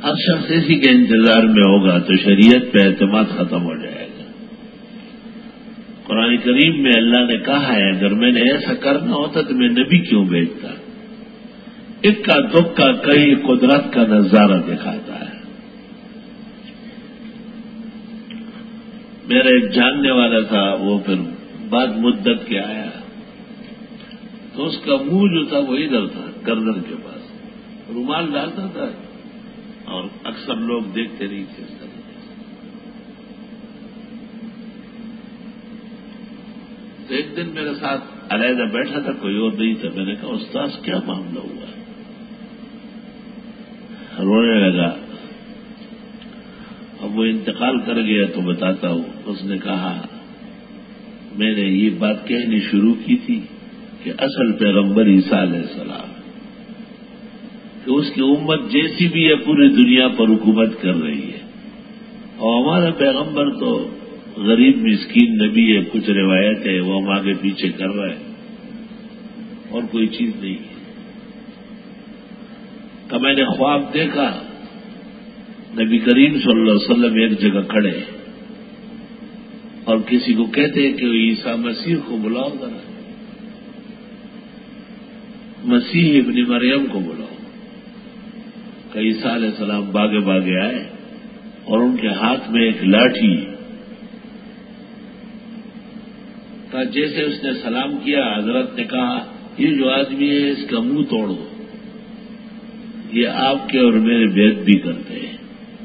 ہر شخص اسی کے انتظار میں ہوگا تو شریعت پہ اعتماد ختم ہو جائے گا۔ قرآن کریم میں اللہ نے کہا ہے اگر میں نے ایسا کرنا ہوتا تو میں نبی کیوں بھیجتا؟ اکا دکا کئی قدرت کا نظارہ دکھاتا ہے۔ میرا ایک جاننے والا تھا، وہ پھر بعد مدت کے آیا تو اس کا منہ جو تھا وہ ادھر تھا، گردن کے پاس رومال ڈالتا تھا اور اکثر لوگ دیکھتے نہیں تھے اس طریقے سے۔ تو ایک دن میرے ساتھ علیحدہ بیٹھا تھا، کوئی اور نہیں تھا، میں نے کہا استاذ کیا معاملہ ہوا؟ رونے لگا۔ اب وہ انتقال کر گیا تو بتاتا ہوں، اس نے کہا میں نے یہ بات کہنی شروع کی تھی کہ اصل پیغمبر عیسیٰ علیہ السلام کہ اس کی امت جیسی بھی ہے پوری دنیا پر حکومت کر رہی ہے، اور ہمارا پیغمبر تو غریب مسکین نبی ہے، کچھ روایت ہے وہ ہم آگے پیچھے کر رہے ہیں اور کوئی چیز نہیں ہے۔ کہ میں نے خواب دیکھا نبی کریم صلی اللہ علیہ وسلم ایک جگہ کھڑے اور کسی کو کہتے ہیں کہ عیسیٰ مسیح کو بلاؤ ذرا، مسیح ابن مریم کو بلاؤ۔ کہ عیسیٰ علیہ السلام باغے باغے آئے اور ان کے ہاتھ میں ایک لاٹھی، کہ جیسے اس نے سلام کیا حضرت نے کہا یہ جو آدمی ہے اس کا منہ توڑ دو، یہ آپ کے اور میرے بیعت بھی کرتے ہیں۔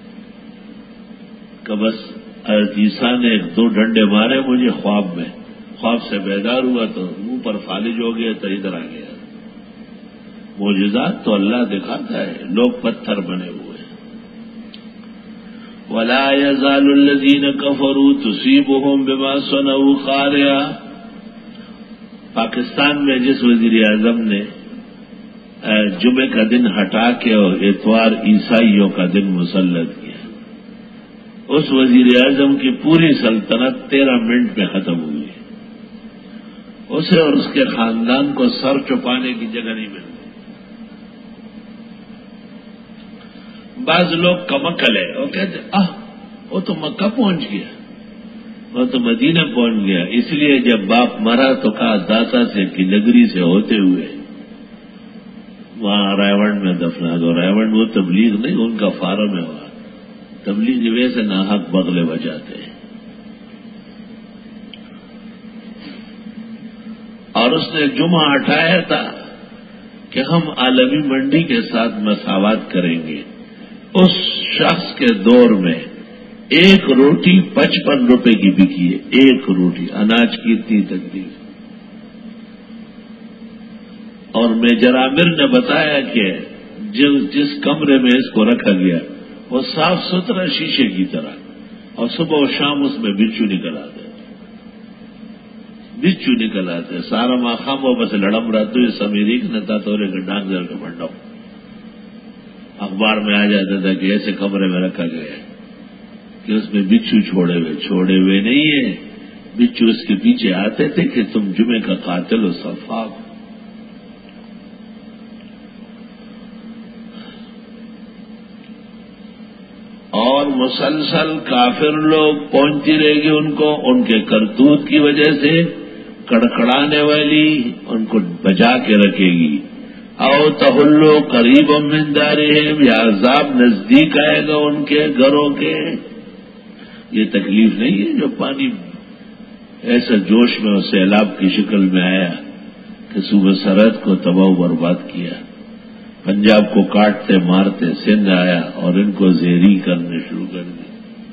کہ بس حضرت عیسیٰ نے ایک دو ڈنڈے مارے مجھے خواب میں، خواب سے بیدار ہوا تو منہ پر فالج ہو گیا تو ادھر آ گیا۔ معجزات تو اللہ دکھاتا ہے، لوگ پتھر بنے ہوئے ہیں۔ وَلَا يَزَالُ الَّذِينَ كَفَرُوا تُصِيبُهُم بِمَا صَنَعُوا قَارِعَةٌ۔ پاکستان میں جس وزیر اعظم نے جمعے کا دن ہٹا کے اور اتوار عیسائیوں کا دن مسلط کیا، اس وزیر اعظم کی پوری سلطنت 13 منٹ میں ختم ہوئی۔ اسے اور اس کے خاندان کو سر چھپانے کی جگہ نہیں ملتی۔ بعض لوگ کمکل ہے، وہ کہتے وہ تو مکہ پہنچ گیا، وہ تو مدینہ پہنچ گیا، اس لیے جب باپ مرا تو کہا داتا سے کی نگری سے ہوتے ہوئے وہاں رائےونڈ میں دفنا دو۔ رائےونڈ وہ تبلیغ نہیں، ان کا فارم ہے وہاں، تبلیغ ویسے ناحق بغلے بجاتے ہیں۔ اور اس نے جمعہ ہٹایا تھا کہ ہم عالمی منڈی کے ساتھ مساوات کریں گے۔ اس شخص کے دور میں ایک روٹی 55 روپے کی بکی ہے، ایک روٹی، اناج کی اتنی تکلیف۔ اور میجر عامر نے بتایا کہ جس کمرے میں اس کو رکھا گیا وہ صاف ستھرا شیشے کی طرح، اور صبح و شام اس میں بچھو نکل آتے، بچھو نکل آتے، سارا ماخام وہ بس لڑم رہا تو یہ سمیریک نتا تو ڈانگ در کے بنڈا اخبار میں آ جاتا تھا کہ ایسے کمرے میں رکھا گیا ہے کہ اس میں بچھو چھوڑے ہوئے نہیں ہیں، بچھو اس کے پیچھے آتے تھے کہ تم جمعے کا قاتل و صفاق۔ اور مسلسل کافر لوگ پہنچتی رہے گی ان کو، ان کے کرتوت کی وجہ سے کڑکڑانے والی ان کو بجا کے رکھے گی۔ او تحلو قریب من دارہم، یا عذاب نزدیک آئے گا ان کے گھروں کے۔ یہ تکلیف نہیں ہے جو پانی ایسا جوش میں اور سیلاب کی شکل میں آیا کہ صوبہ سرحد کو تباہ و برباد کیا، پنجاب کو کاٹتے مارتے سندھ آیا اور ان کو زہری کرنے شروع کر دی۔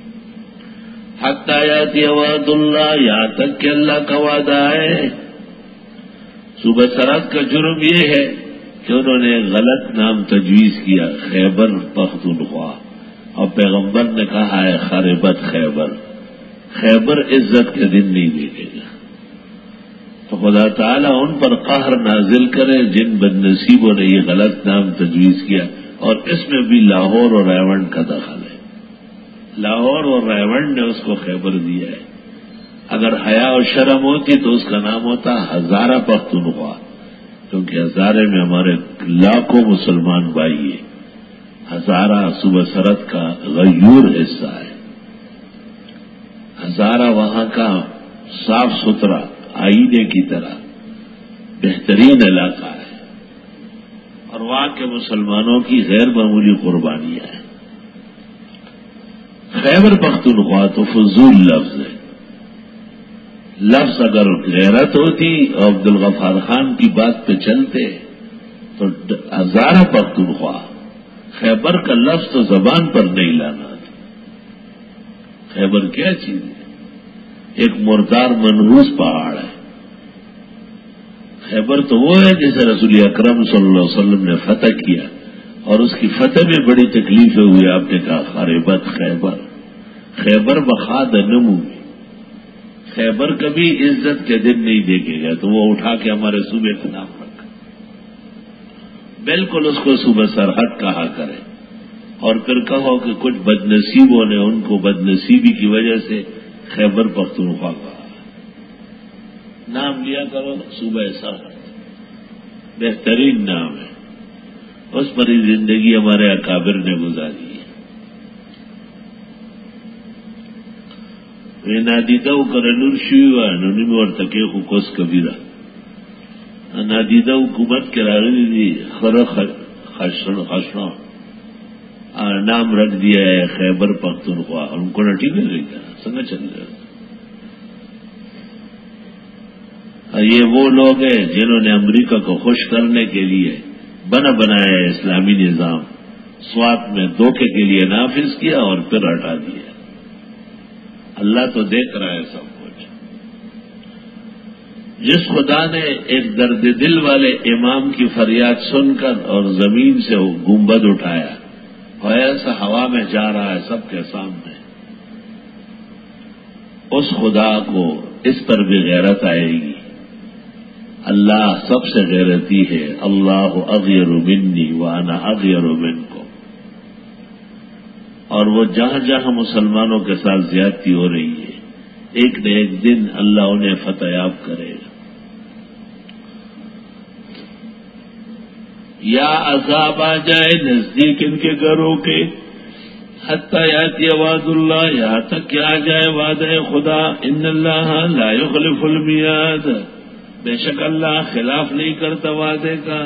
حتی یاتی وعد اللہ، یہاں تک کہ اللہ کا وعدہ ہے۔ صوبہ سرحد کا جرم یہ ہے کہ انہوں نے غلط نام تجویز کیا، خیبر پختونخوا، اور پیغمبر نے کہا ہے خربت خیبر، خیبر عزت کے دن نہیں دیکھے گا۔ تو خدا تعالیٰ ان پر قہر نازل کرے جن بد نصیبوں نے یہ غلط نام تجویز کیا، اور اس میں بھی لاہور اور رائےونڈ کا دخل ہے۔ لاہور اور رائےونڈ نے اس کو خیبر دیا ہے۔ اگر حیا اور شرم ہوتی تو اس کا نام ہوتا ہزارہ پختونخوا، کیونکہ ہزارے میں ہمارے لاکھوں مسلمان بھائی ہیں، ہزارہ صوبہ سرحد کا غیور حصہ ہے. ہزارہ وہاں کا صاف ستھرا آئینے کی طرح بہترین علاقہ ہے اور وہاں کے مسلمانوں کی غیر معمولی قربانیاں ہیں. خیبر پختونخوا تو فضول لفظ ہے. لفظ اگر غیرت ہوتی اور عبدالغفار خان کی بات پہ چلتے تو ہزارہ پختونخوا، خیبر کا لفظ تو زبان پر نہیں لانا تھا. خیبر کیا چیز ہے؟ ایک مردار منحوس پہاڑ ہے. خیبر تو وہ ہے جسے رسول اکرم صلی اللہ علیہ وسلم نے فتح کیا اور اس کی فتح میں بڑی تکلیفیں ہوئی. آپ نے کہا خریبت خیبر، خیبر بخاد نمو. خیبر کبھی عزت کے دن نہیں دیکھے گا تو وہ اٹھا کے ہمارے صوبے کا نام رکھا. بالکل اس کو صوبہ سرحد کہا کرے اور پھر کہو کہ کچھ بدنصیبوں نے ان کو بدنصیبی کی وجہ سے خیبر پختونخوا کہا. نام لیا کرو صوبہ سرحد، بہترین نام ہے. اس پر ہی زندگی ہمارے اکابر نے گزاری ہے. نادیدہ کرنور شیوا نونی اور تکے کو کوس کبیرہ نادیدہ حکومت کے راغلی دی خشنو نام رکھ دیا ہے خیبر پختونخوا. ان کو نٹی میں رہی تھا سنگا چل رہا. یہ وہ لوگ ہیں جنہوں نے امریکہ کو خوش کرنے کے لیے بنایا ہے اسلامی نظام، سوات میں دھوکے کے لیے نافذ کیا اور پھر ہٹا دیا. اللہ تو دیکھ رہا ہے سب کچھ. جس خدا نے ایک درد دل والے امام کی فریاد سن کر اور زمین سے گنبد اٹھایا اور ایسا ہوا میں جا رہا ہے سب کے سامنے، اس خدا کو اس پر بھی غیرت آئے گی. اللہ سب سے غیرتی ہے. اللہ اغیر منی وانا اغیر منکم. اور وہ جہاں جہاں مسلمانوں کے ساتھ زیادتی ہو رہی ہے ایک نہ ایک دن اللہ انہیں فتح یاب کرے گا. یا عذاب آ جائے نزدیک ان کے گھروں کے، حتی یاتی وعد اللہ، یہاں تک کہ آ جائے وعدہ خدا. ان اللہ لا یخلف المیعاد، بے شک اللہ خلاف نہیں کرتا وعدے کا.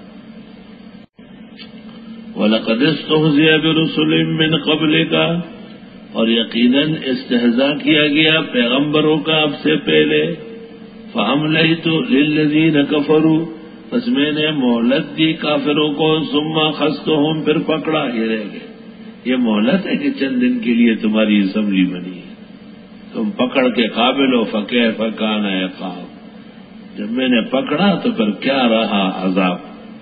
وَلَقَدِ اسْتُهْزِئَ بِرُسُلٍ مِّن قَبْلِكَ، اور یقیناً استہزاء کیا گیا پیغمبروں کا اب سے پہلے. فَأَمْلَيْتُ لِلَّذِينَ كَفَرُوا، پس میں نے مہلت دی کافروں کو. ثُمَّ أَخَذْتُهُمْ، پھر پکڑا. یہ رہ گئے. یہ مہلت ہے کہ چند دن کے لیے تمہاری اسمبلی بنی ہے، تم پکڑ کے قابل ہو. فَكَيْفَ كَانَ عِقَابِ، جب میں نے پکڑا تو پھر کیا رہا عذاب.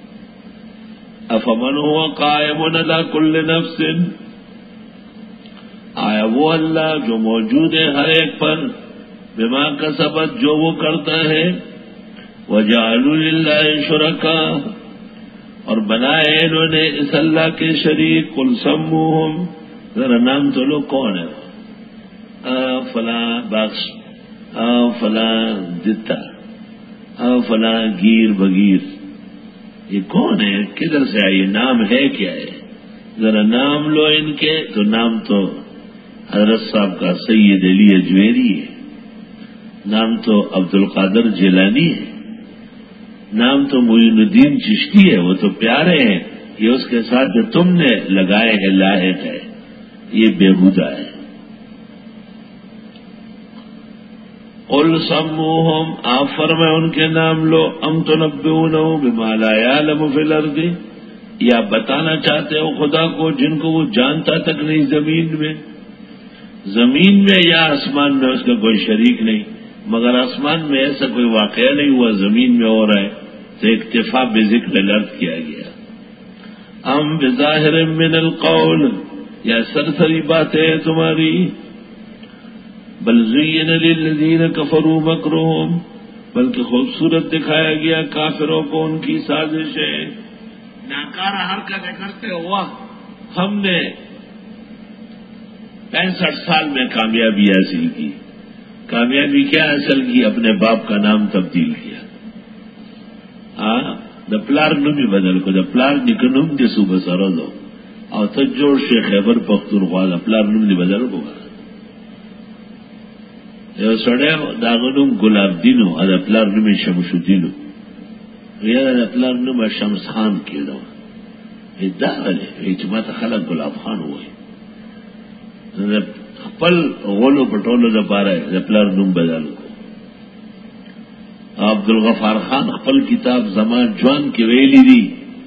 افمن هو قائم على كل نفس، آیا وہ اللہ جو موجود ہے ہر ایک پر، بما کسبت، جو وہ کرتا ہے. وجعلوا للہ شرکاء، اور بنائے انہوں نے اس اللہ کے شریک. قل سموہم، ذرا نام تو لو کون ہے؟ فلاں بخش، فلاں دتا، فلاں گیر بگیر. یہ کون ہے؟ کدھر سے آئی؟ نام ہے کیا ہے؟ ذرا نام لو ان کے. تو نام تو حضرت صاحب کا سید علی اجمیری ہے، نام تو عبد القادر جیلانی ہے، نام تو معین الدین چشتی ہے. وہ تو پیارے ہیں. یہ اس کے ساتھ جو تم نے لگائے ہیں لاحق ہے، یہ بےہودہ ہے. قل سموہم، آپ فرمائے ان کے نام لو. ام تنبئونہ بما لا یعلم فی الارض، یا بتانا چاہتے ہو خدا کو جن کو وہ جانتا تک نہیں زمین میں. زمین میں یا آسمان میں اس کا کوئی شریک نہیں، مگر آسمان میں ایسا کوئی واقعہ نہیں ہوا، زمین میں ہو رہا ہے تو اکتفا بذکر الارض کیا گیا. ام بظاہر من القول، یا سرسری باتیں ہیں تمہاری. بل زین للذین کفروا مکرہم، بلکہ خوبصورت دکھایا گیا کافروں کو ان کی سازشیں. ناکارہ حرکتیں کرتے ہوا ہم نے 65 سال میں کامیابی حاصل کی. کامیابی کیا حاصل کی؟ اپنے باپ کا نام تبدیل کیا. دا پلار نومی بدل کو، دا پلار نکنم کے صوبہ سرحدو، او ته جوړ شي خیبر پختونخوا د پلار نوم دی بدل کوه. یو سړی داغه نوم ګلاب دین او د پلار نوم شمس الدین یا د پلار نوم شمس خان کېدو. دا ولې چې ماته خلک ګلاب خان وایي. خپل غولو پټولو لپاره د پلار نوم بدل کو. عبدالغفار خان خپل کتاب زمان جوان کې ویلي دي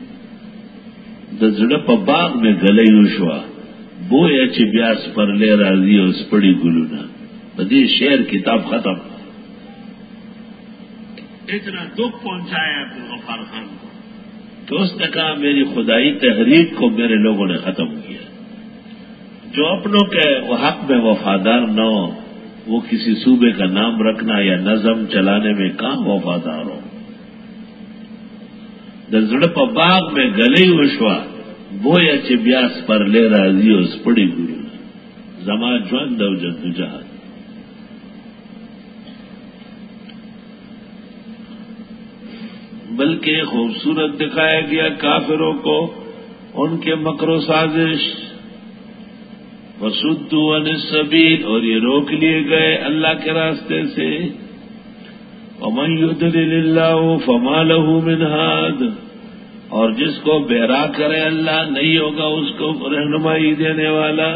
د زړه په باغ میں غلې وشوا بویا چې بیا سپرلې راځي او سپړي ګلونه. په دې شعر کتاب ختم. اتنا دکھ پہنچایا عبدالغفار خان کو کہ اس نے کہا میری خدائی تحریک کو میرے لوگوں نے ختم کیا. جو اپنوں کے حق میں وفادار نہ ہو وہ کسی صوبے کا نام رکھنا یا نظم چلانے میں کہاں وفادار ہو. د زړه په باغ میں گلې وشوا بویا چې بیا سپرلې راځي او سپړي ګلونه. زما ژوند او جدوجہد. بلکہ خوبصورت دکھایا گیا کافروں کو ان کے مکر و سازش. وصدوا عن السبیل اور یہ روک لیے گئے اللہ کے راستے سے. ومن یضلل اللہ فما له من ہاد اور جس کو بہرا کرے اللہ نہیں ہوگا اس کو رہنمائی دینے والا.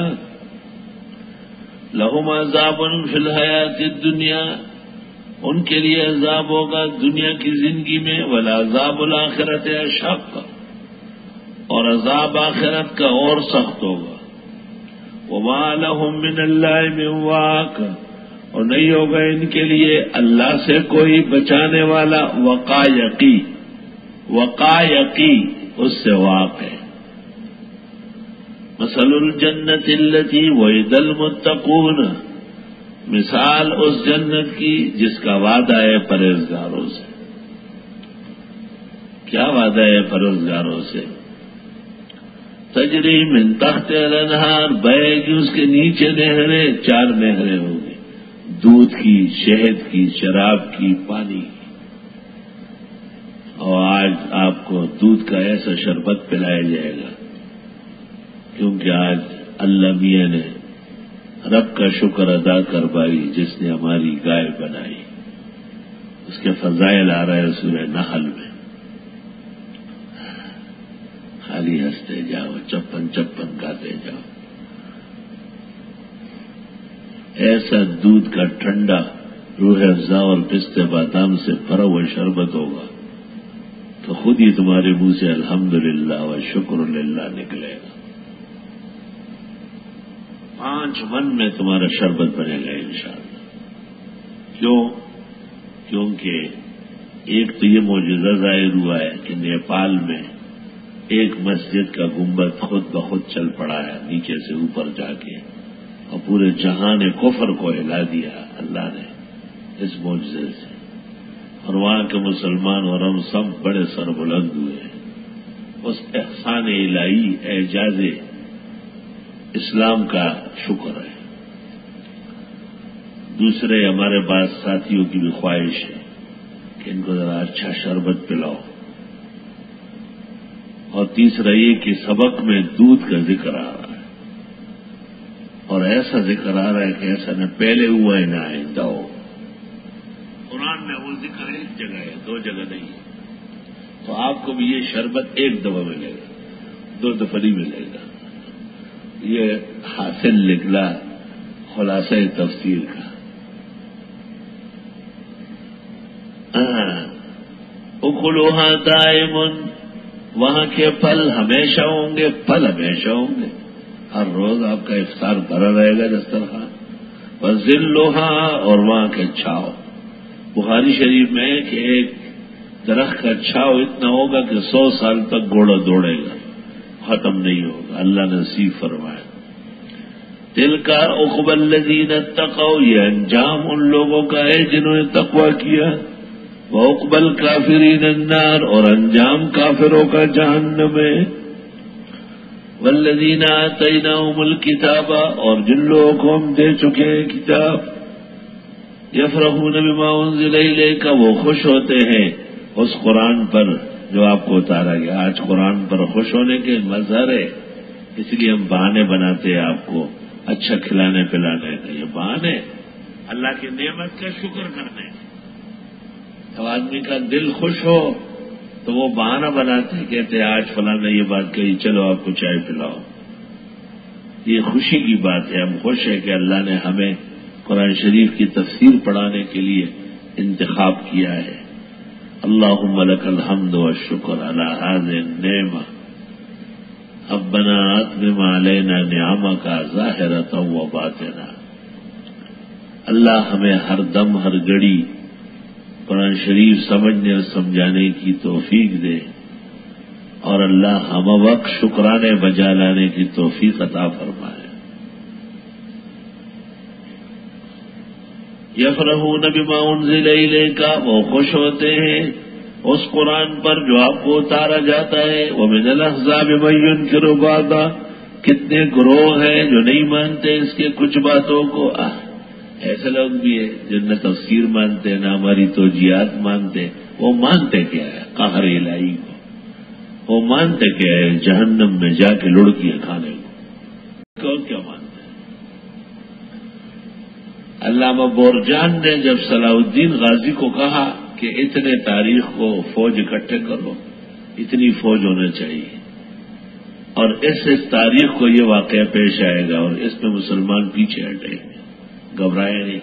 لہم عذاب فی الحیات الدنیا ان کے لیے عذاب ہوگا دنیا کی زندگی میں. والعذاب الآخرت اشق اور عذاب آخرت کا اور سخت ہوگا. وما لهم من اللہ من واق اور نہیں ہوگا ان کے لیے اللہ سے کوئی بچانے والا. وقایقی اس سے واق ہے. مثل الجنت التي وعد المتقون مثال اس جنت کی جس کا وعدہ ہے پرہیزگاروں سے. کیا وعدہ ہے پرہیزگاروں سے؟ تجری من تحت الانہار بہے گی اس کے نیچے نہریں. 4 نہریں ہوں گی دودھ کی شہد کی شراب کی پانی کی. اور آج آپ کو دودھ کا ایسا شربت پلایا جائے گا کیونکہ آج اللہ میاں نے رب کا شکر ادا کر پائی جس نے ہماری گائے بنائی. اس کے فضائل آ رہے ہیں سورہ نحل میں. خالی ہنستے جاؤ چپن چپن گاتے جاؤ. ایسا دودھ کا ٹھنڈا روح افزا اور پستے بادام سے بھرا ہوا شربت ہوگا تو خود ہی تمہارے منہ سے الحمدللہ و شکر للہ نکلے گا. 5 من میں تمہارا شربت بنے گا انشاءاللہ. کیوں؟ کیونکہ ایک تو یہ معجزہ ظاہر ہوا ہے کہ نیپال میں ایک مسجد کا گنبد خود بخود چل پڑا ہے نیچے سے اوپر جا کے اور پورے جہان کفر کو ہلا دیا اللہ نے اس معجزے سے. اور وہاں کے مسلمان اور ہم سب بڑے سربلند ہوئے. اس احسان الہی اعجاز اسلام کا شکر ہے. دوسرے ہمارے پاس ساتھیوں کی بھی خواہش ہے کہ ان کو ذرا اچھا شربت پلاؤ. اور تیسرا یہ کہ سبق میں دودھ کا ذکر آ رہا ہے اور ایسا ذکر آ رہا ہے کہ ایسا نہ پہلے ہوا ہے نہ آئندہ ہو. قرآن میں وہ ذکر ایک جگہ ہے 2 جگہ نہیں ہے. تو آپ کو بھی یہ شربت ایک دفعہ ملے گا 2 دفعہ نہیں ملے گا. یہ حاصل نکلا خلاصہ تفسیر کا. اکلوہا دائم وہاں کے پھل ہمیشہ ہوں گے. پھل ہمیشہ ہوں گے. ہر روز آپ کا افطار بھرا رہے گا دسترخوان. وذلھا اور وہاں کے چھاؤ. بخاری شریف میں ہے کہ ایک درخت کا چھاؤ اتنا ہوگا کہ 100 سال تک گھوڑا دوڑے گا ختم نہیں ہوگا. اللہ نصیب فرمائے. تلکا عقبی الذین اتقوا یہ انجام ان لوگوں کا ہے جنہوں نے تقوی کیا. وعقبی الکافرین النار اور انجام کافروں کا جہنم ہے. والذین آتیناہم الکتاب اور جن لوگوں کو ہم دے چکے ہیں کتاب. یفرحون بما انزل الیک وہ خوش ہوتے ہیں اس قرآن پر جو آپ کو اتارا گیا. آج قرآن پر خوش ہونے کے مظہر ہے اس لیے ہم بہانے بناتے ہیں آپ کو اچھا کھلانے پلانے کا. یہ بہانے اللہ کی نعمت کا شکر کرنے. اب آدمی کا دل خوش ہو تو وہ بہانہ بناتے ہیں، کہتے ہیں آج فلاں نے یہ بات کہی، چلو آپ کو چائے پلاؤ. یہ خوشی کی بات ہے. ہم خوش ہیں کہ اللہ نے ہمیں قرآن شریف کی تفسیر پڑھانے کے لیے انتخاب کیا ہے. اللہم لک الحمد والشکر علی ہذہ النعمہ ربنا اتمم علینا نعمک ظاہرۃ و باطنہ. اللہ ہمیں ہر دم ہر گھڑی قرآن شریف سمجھنے اور سمجھانے کی توفیق دے، اور اللہ ہم وقت شکرانے بجا لانے کی توفیق عطا فرمائے. یفرحون بما انزل الیک، وہ خوش ہوتے ہیں اس قرآن پر جو آپ کو اتارا جاتا ہے. ومن الاحزاب من ینکر بعضا، کتنے گروہ ہیں جو نہیں مانتے اس کے کچھ باتوں کو. ایسے لوگ بھی ہیں جن نہ تفسیر مانتے نہ ہماری توجیہات مانتے. وہ مانتے کیا ہے؟ قہر الہی کو. وہ مانتے کیا ہے؟ جہنم میں جا کے لڑکیاں کھانے کو. کیا مانتے ہیں؟ علامہ بورجان نے جب صلاح الدین غازی کو کہا کہ اتنے تاریخ کو فوج اکٹھے کرو، اتنی فوج ہونا چاہیے، اور اس تاریخ کو یہ واقعہ پیش آئے گا اور اس میں مسلمان پیچھے ہٹیں گے، گھبرائے نہیں.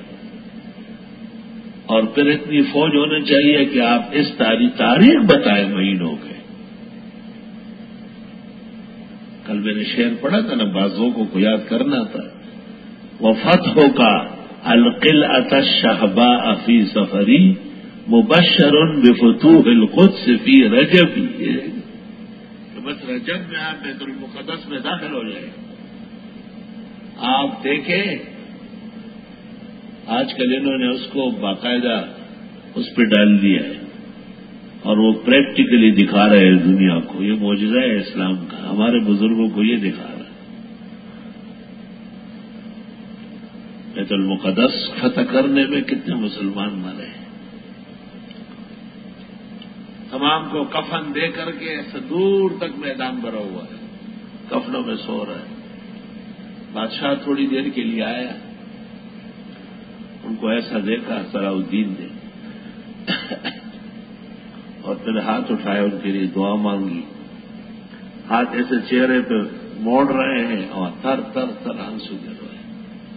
اور پھر اتنی فوج ہونا چاہیے کہ آپ اس تاریخ بتائیں مہینوں کے. کل میں نے شعر پڑھا تھا نا، بازوں کو یاد کرنا تھا. وفتح کا القلعۃ الشہباء فی سفری مبشر بفتوح القدس فی رجب. بس رجب میں آپ بیت المقدس میں داخل ہو جائیں. آپ دیکھیں آج کل انہوں نے اس کو باقاعدہ اس پہ ڈال دیا ہے اور وہ پریکٹیکلی دکھا رہے ہیں دنیا کو. یہ معجزہ ہے اسلام کا، ہمارے بزرگوں کو یہ دکھا رہا ہے. بیت المقدس فتح کرنے میں کتنے مسلمان مرے ہیں. تمام کو کفن دے کر کے ایسے دور تک میدان بھرا ہوا ہے، کفنوں میں سو رہا ہے. بادشاہ تھوڑی دیر کے لیے آیا، ان کو ایسا دیکھا صلاح الدین نے، اور پھر ہاتھ اٹھائے ان کے لیے دعا مانگی. ہاتھ ایسے چہرے پہ موڑ رہے ہیں اور تر تر تر آنسو گر رہے ہیں.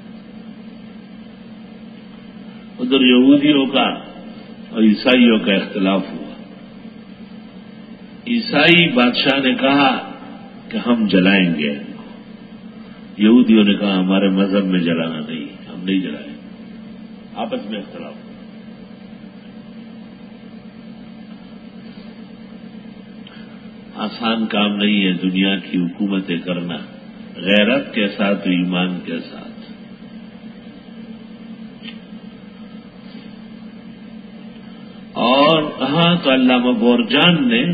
ادھر یہودیوں کا اور عیسائیوں کا اختلاف ہوا. عیسائی بادشاہ نے کہا کہ ہم جلائیں گے ان کو. یہودیوں نے کہا ہمارے مذہب میں جلانا نہیں، ہم نہیں جلائیں. آپس میں اختلاف. آسان کام نہیں ہے دنیا کی حکومتیں کرنا، غیرت کے ساتھ ایمان کے ساتھ. اور کہاں تو علامہ بورجان نے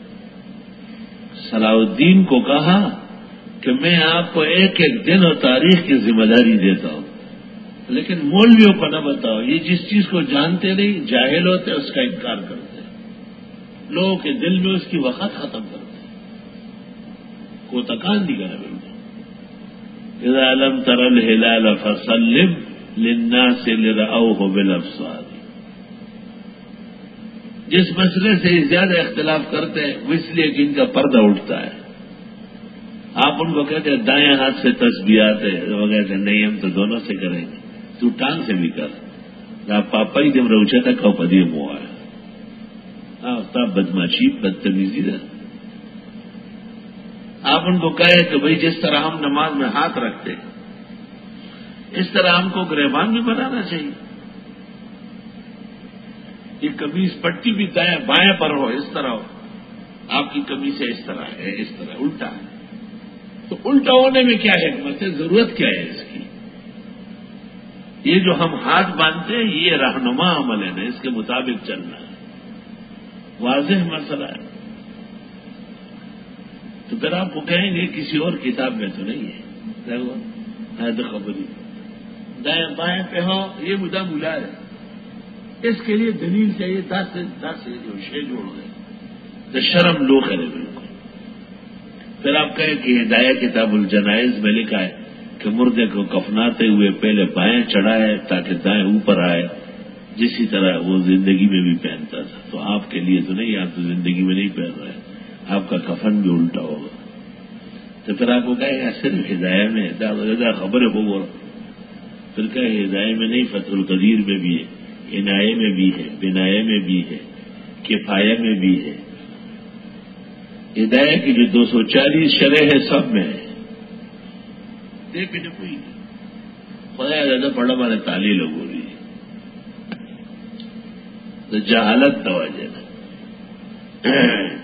صلاح الدین کو کہا کہ میں آپ کو ایک ایک دن اور تاریخ کی ذمہ داری دیتا ہوں، لیکن مولویوں کو نہ بتاؤ. یہ جس چیز کو جانتے نہیں، جاہل ہوتے اس کا انکار کرتے ہیں، لوگوں کے دل میں اس کی وقت ختم کرتے ہیں. کو تکان نہیں کرے بالکل. اذا لم تر الہلال فسلم للناس لرأوه بالابصار. جس مسئلے سے زیادہ اختلاف کرتے ہیں وہ اس لیے کہ ان کا پردہ اٹھتا ہے. آپ ان کو کہتے ہیں دائیں ہاتھ سے تسبیحات ہے، وہ کہتے ہیں نہیں ہم تو دونوں سے کریں گے. تو ٹانگ سے بھی کر. پاپا ہی جب روچا تھا کب پدی مو آیا. ہاں بدماشی بدتمیزی ہے. آپ ان کو کہے کہ بھائی جس طرح ہم نماز میں ہاتھ رکھتے ہیں اس طرح ہم کو گریبان بھی بنانا چاہیے. یہ قمیض پٹی بھی دائیں بائیں پر ہو، اس طرح ہو. آپ کی قمیض اس طرح ہے، اس طرح الٹا ہے. تو الٹا ہونے میں کیا حکمت ہے؟ ضرورت کیا ہے اس کی؟ یہ جو ہم ہاتھ باندھتے ہیں یہ رہنما عمل ہے نا، اس کے مطابق چلنا ہے. واضح مسئلہ ہے. تو پھر آپ کو کہیں گے کسی اور کتاب میں تو نہیں ہے. خبری دائیں بائیں پہ ہو یہ مدعا ملا ہے. اس کے لیے دلیل چاہیے. 10 سے جو شے جوڑ گئے تو شرم لو کرے بالکل. پھر آپ کہیں کہ ہدایہ کتاب الجنائز میں لکھا ہے کہ مردے کو کفناتے ہوئے پہلے بائیں چڑھائے تاکہ دائیں اوپر آئے، جسی طرح وہ زندگی میں بھی پہنتا تھا. تو آپ کے لیے تو نہیں، آپ تو زندگی میں نہیں پہن رہے، آپ کا کفن بھی الٹا ہوگا. تو پھر آپ کو کہے گا صرف ہدایہ میں خبر ہے وہ، پھر کہے ہدایہ میں نہیں، فتح القدیر میں بھی ہے، عنایہ میں بھی ہے، بنایہ میں بھی ہے، کفایہ میں بھی ہے. ہدایہ کی جو 240 شرح ہے سب میں ہے. دیکھ بھی کوئی خدا زیادہ پڑھا مانے تالی لوگ ہو رہی ہے تو جہالت توجہ نا.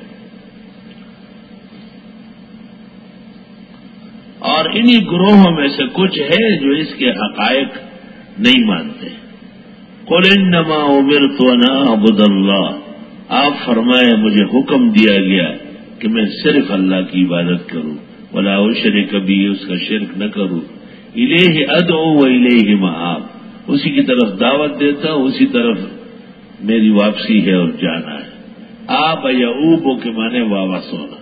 اور انہی گروہوں میں سے کچھ ہے جو اس کے حقائق نہیں مانتے. قل انما امرت ان اعبد اللہ، آپ فرمائے مجھے حکم دیا گیا کہ میں صرف اللہ کی عبادت کروں، ولا اشرک بھی، اس کا شرک نہ کروں. الیہ ادعو و الیہ مآب، اسی کی طرف دعوت دیتا ہوں، اسی طرف میری واپسی ہے اور جانا ہے. آپ یعوب کے معنی واپس ہونا.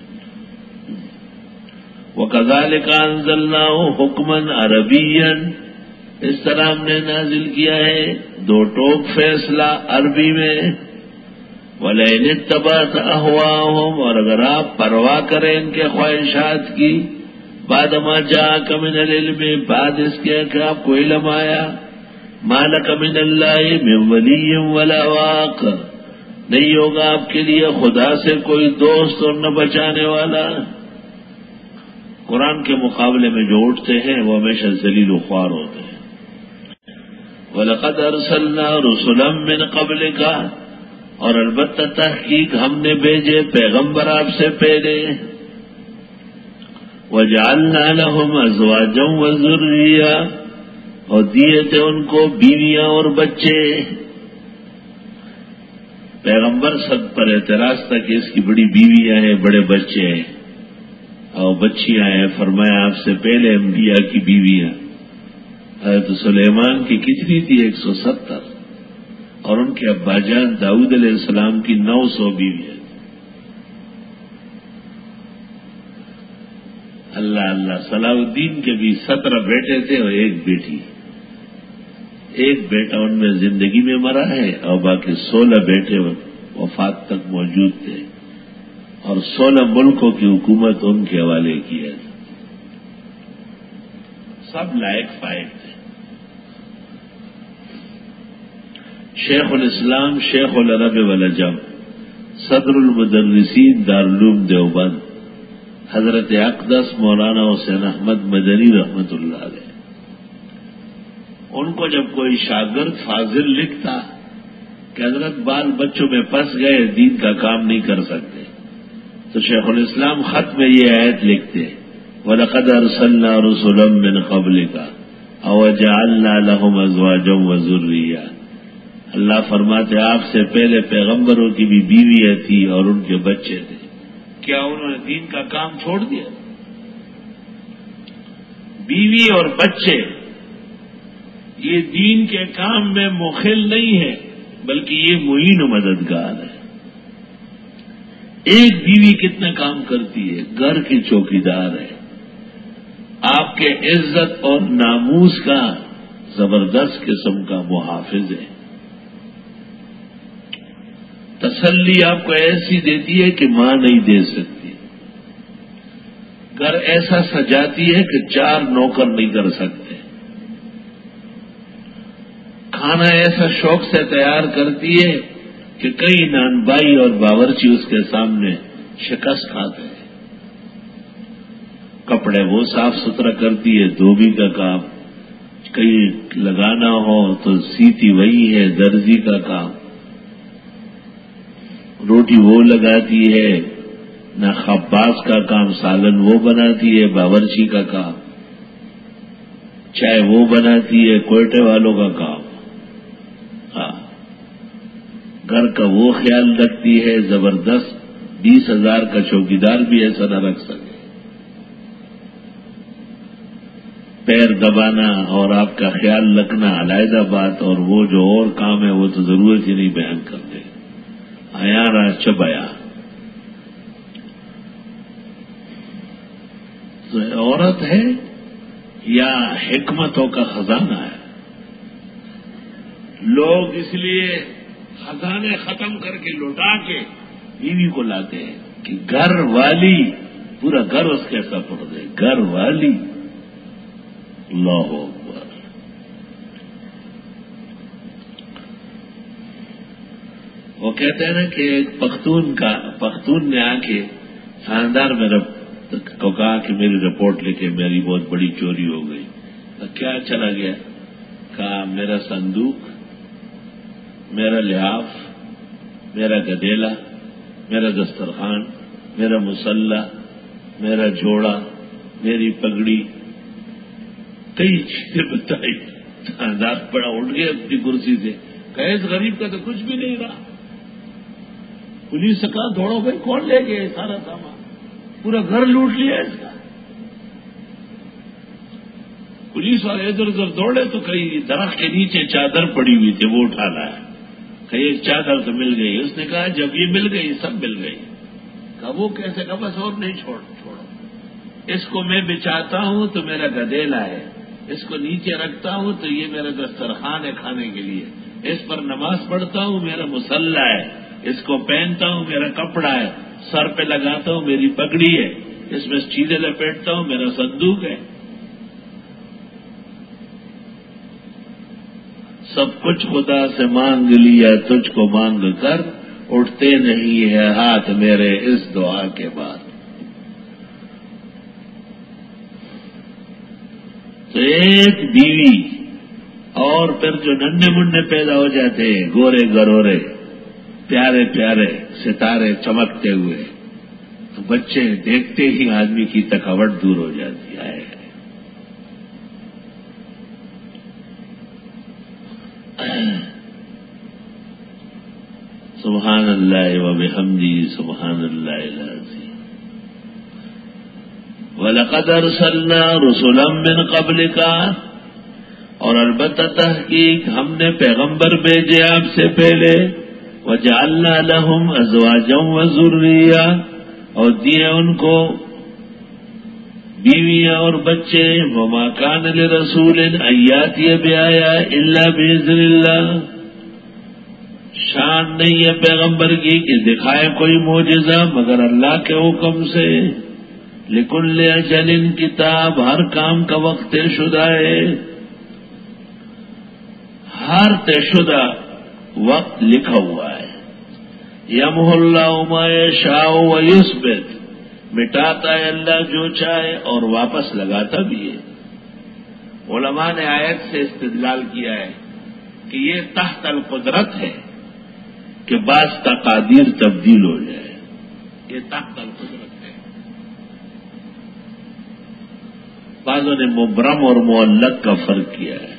وَكَذَلِكَ أَنزَلْنَاهُ حُكْمًا عَرَبِيًّا، اس طرح ہم نے نازل کیا ہے دو ٹوک فیصلہ عربی میں. وَلَئِنِ اتَّبَعْتَ أَهْوَاءَهُمْ، اور اگر آپ پرواہ کریں ان کے خواہشات کی، بعد ما جاءك من العلم، بعد اس کے کہ آپ کو علم آیا، ما لك من اللہ من ولی ولا واق، نہیں ہوگا آپ کے لیے خدا سے کوئی دوست اور نہ بچانے والا. قرآن کے مقابلے میں جو اٹھتے ہیں وہ ہمیشہ ذلیل و خوار ہوتے ہیں. وَلَقَدْ أَرْسَلْنَا رُسُلًا مِّن قَبْلِكَ، اور البتہ تحقیق ہم نے بھیجے پیغمبر آپ سے پہلے. وَجَعَلْنَا لَهُمْ أَزْوَاجًا وَذُرِّيَّةً، اور دیے تھے ان کو بیویاں اور بچے. پیغمبر سب پر اعتراض تھا کہ اس کی بڑی بیویاں ہیں، بڑے بچے ہیں اور بچیاں ہیں. فرمایا آپ سے پہلے انبیاء کی بیویاں، حضرت سلیمان کی کتنی تھی؟ 170، اور ان کے ابا جان داؤد علیہ السلام کی 900 بیویاں. اللہ اللہ، صلاح الدین کے بھی 17 بیٹے تھے اور ایک بیٹی. ایک بیٹا ان میں زندگی میں مرا ہے اور باقی 16 بیٹے وفات تک موجود تھے، اور 16 ملکوں کی حکومت ان کے حوالے کی ہے. سب لائق فائق تھے. شیخ الاسلام شیخ العرب والعجم، صدر المدرسین دارالعلوم دیوبند، حضرت اقدس مولانا حسین احمد مدنی رحمت اللہ علیہ، ان کو جب کوئی شاگرد فاضل لکھتا کہ حضرت بال بچوں میں پھنس گئے، دین کا کام نہیں کر سکتے، تو شیخ الاسلام خط میں یہ آیت لکھتے، وَلَقَدْ أَرْسَلْنَا رُسُلًا مِّن قَبْلِكَ وَجَعَلْنَا لَهُمْ أَزْوَاجًا وَذُرِّيَّةً. اللہ فرماتے آپ سے پہلے پیغمبروں کی بھی بیویاں تھی اور ان کے بچے تھے. کیا انہوں نے دین کا کام چھوڑ دیا؟ بیوی اور بچے یہ دین کے کام میں مخل نہیں ہے، بلکہ یہ معین و مددگار ہے. ایک بیوی کتنا کام کرتی ہے، گھر کی چوکیدار ہے، آپ کے عزت اور ناموس کا زبردست قسم کا محافظ ہے. تسلی آپ کو ایسی دیتی ہے کہ ماں نہیں دے سکتی. گھر ایسا سجاتی ہے کہ 4 نوکر نہیں کر سکتے. کھانا ایسا شوق سے تیار کرتی ہے کہ کئی نانبائی اور باورچی اس کے سامنے شکست کھاتے ہیں. کپڑے وہ صاف ستھرا کرتی ہے، دھوبی کا کام، کہیں لگانا ہو تو سیتی وہی ہے، درزی کا کام، روٹی وہ لگاتی ہے، نہ خباز کا کام، سالن وہ بناتی ہے، باورچی کا کام، چائے وہ بناتی ہے، کوئٹے والوں کا کام. ہاں، گھر کا وہ خیال رکھتی ہے زبردست. 20,000 کا چوکیدار بھی ایسا نہ رکھ سکے. پیر دبانا اور آپ کا خیال رکھنا علیحدہ بات، اور وہ جو اور کام ہے وہ تو ضرورت ہی نہیں بیان کرتے. آیا را چبایا. تو عورت ہے یا حکمتوں کا خزانہ ہے؟ لوگ اس لیے خزانے ختم کر کے لوٹا کے بیوی کو لاتے ہیں کہ گھر والی، پورا گھر اس کے سپرد ہے، گھر والی۔ اللہ اکبر۔ وہ کہتے ہیں نا کہ ایک پختون نے آ کے خاندان میرا کو کہا کہ میری رپورٹ لکھے، میری بہت بڑی چوری ہو گئی۔ تو کیا چلا گیا؟ کہا میرا صندوق، میرا لحاف، میرا گدیلا، میرا دسترخوان، میرا مسلح، میرا جوڑا، میری پگڑی، کئی چیزیں بتائی۔ خاندان بڑا اٹھ گیا اپنی کرسی سے، کہ اس غریب کا تو کچھ بھی نہیں رہا۔ پولیس سے کہا دوڑو بھائی، کون لے گئے سارا سامان؟ پورا گھر لوٹ لیا اس کا۔ پولیس والے ادھر ادھر دوڑے تو کئی درخت کے نیچے چادر پڑی ہوئی تھی، وہ اٹھا لایا۔ کئی ایک چادر تو مل گئی۔ اس نے کہا جب یہ مل گئی سب مل گئی۔ کہا وہ کیسے؟ کہا بس اور نہیں، چھوڑو۔ اس کو میں بچاتا ہوں تو میرا گدیلا ہے، اس کو نیچے رکھتا ہوں تو یہ میرا دسترخوان ہے کھانے کے لیے، اس پر نماز پڑھتا ہوں میرا مسلح ہے، اس کو پہنتا ہوں میرا کپڑا ہے، سر پہ لگاتا ہوں میری پگڑی ہے، اس میں چیزیں لپیٹتا ہوں میرا صندوق ہے۔ سب کچھ خدا سے مانگ لیا، تجھ کو مانگ کر اٹھتے نہیں ہے ہاتھ میرے اس دعا کے بعد۔ تو ایک بیوی اور پھر جو ننھے منڈے پیدا ہو جاتے ہیں، گورے گرورے، پیارے پیارے ستارے چمکتے ہوئے، تو بچے دیکھتے ہی آدمی کی تھکاوٹ دور ہو جاتی ہے۔ سبحان اللہ وبحمدہ، سبحان اللہ العظیم۔ وَلَقَدْ أَرْسَلْنَا رُسُلًا مِّن قَبْلِكَ، اور البتہ تحقیق ہم نے پیغمبر بھیجے آپ سے پہلے، وَجَعَلْنَا لَهُمْ أَزْوَاجًا وَذُرِّيَّةً، اور دیے ان کو بیویاں اور بچے، وَمَا كَانَ لِرَسُولٍ أَن يَأْتِيَ بِآيَةٍ إِلَّا بِإِذْنِ اللَّهِ، شان نہیں ہے پیغمبر کی کہ دکھائے کوئی معجزہ مگر اللہ کے حکم سے۔ لِكُلِّ أَجَلٍ کتاب، ہر کام کا وقت طے شدہ ہے، ہر طے شدہ وقت لکھا ہوا ہے۔ يَمْحُو اللَّهُ مَا يَشَاءُ وَيُثْبِتُ، مٹاتا ہے اللہ جو چاہے اور واپس لگاتا بھی ہے۔ علماء نے آیت سے استدلال کیا ہے کہ یہ تحت القدرت ہے کہ بعض تقادیر تبدیل ہو جائے، یہ تحت القدرت ہے۔ بعضوں نے مبرم اور معلق کا فرق کیا ہے۔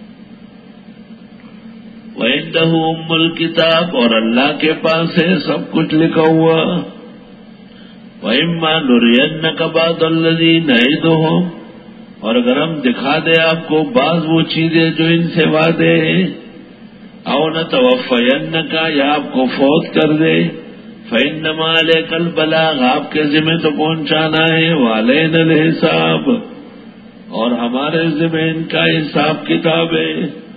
وَعِندَهُ أُمُّ الْكِتَابِ، اور اللہ کے پاس ہے سب کچھ لکھا ہوا۔ وَإِمَّا نُرِيَنَّكَ بَعْضَ الَّذِي نَعِدُهُمْ، اور اگر ہم دکھا دیں آپ کو بعض وہ چیزیں جو ان سے وعدے ہیں، او نَتَوَفَّيَنَّكَ، یا آپ کو فوت کر دے، فَإِنَّمَا عَلَيْكَ الْبَلَاغُ، آپ کے ذمہ تو پہنچانا ہے، وَعَلَيْنَا الْحِسَابُ، اور ہمارے ذمہ ان کا حساب کتاب ہے۔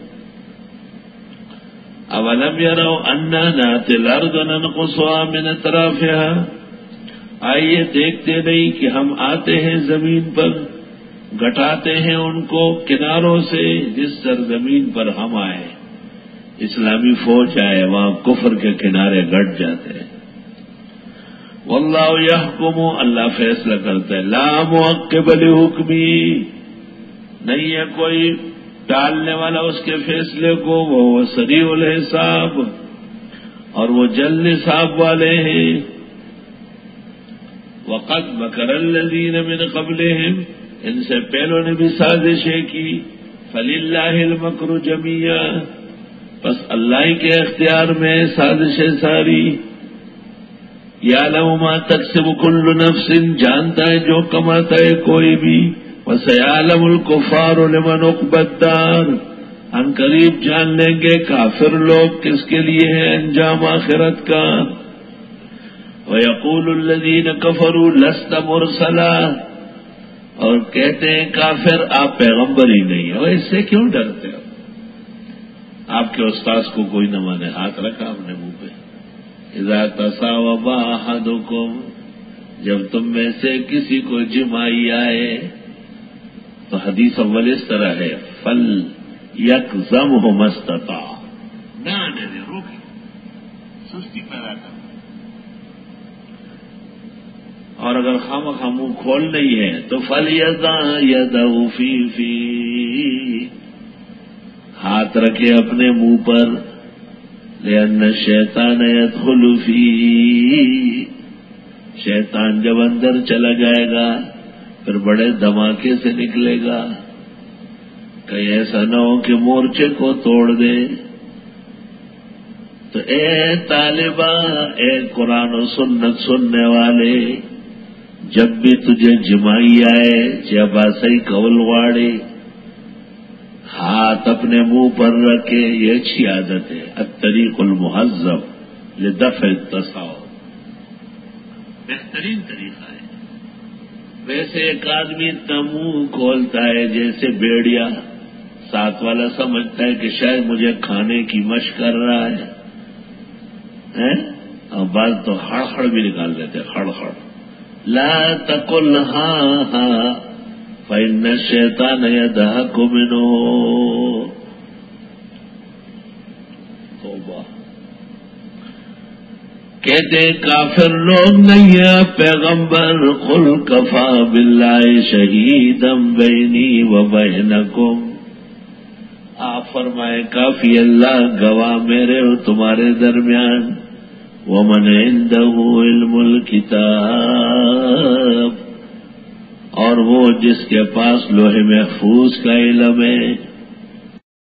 اَوَلَمْ يَرَوْا أَنَّا نَأْتِي الْأَرْضَ نَنْقُصُهَا مِنْ أَطْرَافِهَا، آئیے دیکھتے نہیں کہ ہم آتے ہیں زمین پر، گٹاتے ہیں ان کو کناروں سے، جس سرزمین پر ہم آئے، اسلامی فوج آئے وہاں کفر کے کنارے گٹ جاتے ہیں۔ واللہ یحکم، اللہ فیصلہ کرتا ہے، لا معقب لحکمی، نہیں ہے کوئی ٹالنے والا اس کے فیصلے کو، وہ سریع الحساب، اور وہ جلد حساب والے ہیں۔ وقد مکر الذین من قبلہم، ان سے پہلوں نے بھی سازشیں کی، فللہ المکر جمیعا، بس اللہ ہی کے اختیار میں سازشیں ساری۔ یعلم ما تکسب کل نفس، جانتا ہے جو کماتا ہے کوئی بھی، وسیعلم الکفار لمن عقبی الدار، ان قریب جان لیں گے کافر لوگ کس کے لیے ہے انجام آخرت کا۔ وَيَقُولُ الَّذِينَ كَفَرُوا لَسْتَ مُرْسَلًا، اور کہتے ہیں کافر آپ پیغمبر ہی نہیں ہو، اس سے کیوں ڈرتے ہو؟ آپ کے استاذ کو کوئی نہ مانے، ہاتھ رکھا اپنے منہ پہ. اذا تصاوب احدکم، جب تم میں سے کسی کو جمائی آئے، تو حدیث اول اس طرح ہے فل یکزمہ مستطاع، نہ آنے دے، روکے، سستی پیدا کر. اور اگر خامخواہ منہ کھول نہیں ہے تو فلیضع یدہ فی، ہاتھ رکھے اپنے منہ پر، لأن الشیطان یدخل فی، شیطان جب اندر چلا جائے گا پھر بڑے دھماکے سے نکلے گا، کہیں ایسا نہ ہو کہ مورچے کو توڑ دے. تو اے طالبہ، اے قرآن و سنت سننے والے، جب بھی تجھے جمائی آئے جب ایسا قول واڑے، ہاتھ اپنے منہ پر رکھے. یہ اچھی عادت ہے، الطریق المہذب لدفع التصاؤ، بہترین طریقہ ہے. ویسے ایک آدمی اتنا منہ کھولتا ہے جیسے بیڑیا، ساتھ والا سمجھتا ہے کہ شاید مجھے کھانے کی مشق کر رہا ہے، اور بعض تو ہڑ ہڑ بھی نکال دیتے، ہڑ ہڑ. لا تقل ہاں ہاں فإن الشیطان یضحک منہ. توبہ. کہتے کافر لوگ نہیں ہیں پیغمبر، قل کفا باللہ شہیدا بینی و بینکم، آپ فرمائے کافی اللہ گواہ میرے اور تمہارے درمیان، ومن عندہ علم الکتاب، اور وہ جس کے پاس لوح محفوظ کا علم ہے.